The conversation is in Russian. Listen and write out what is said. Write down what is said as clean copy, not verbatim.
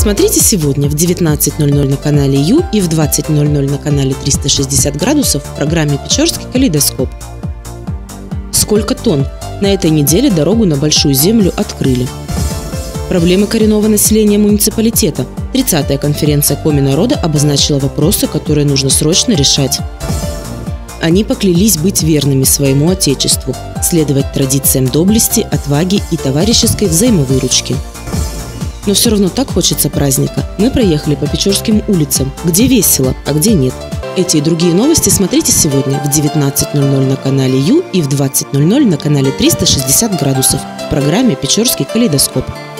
Смотрите сегодня в 19:00 на канале Ю и в 20:00 на канале 360 градусов в программе «Печорский калейдоскоп». Сколько тонн? На этой неделе дорогу на Большую Землю открыли. Проблемы коренного населения муниципалитета. 30-я конференция Коми народа обозначила вопросы, которые нужно срочно решать. Они поклялись быть верными своему Отечеству, следовать традициям доблести, отваги и товарищеской взаимовыручки. Но все равно так хочется праздника. Мы проехали по Печорским улицам, где весело, а где нет. Эти и другие новости смотрите сегодня в 19:00 на канале Ю и в 20:00 на канале 360 градусов в программе «Печорский калейдоскоп».